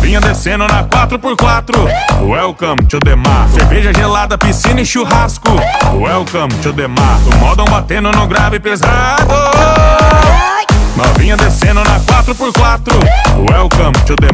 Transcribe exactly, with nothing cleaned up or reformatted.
Novinha descendo na quatro por quatro. Welcome to the mar. Cerveja gelada, piscina e churrasco. Welcome to the mar. O modão batendo no grave pesado. Novinha descendo na quatro por quatro. Welcome to the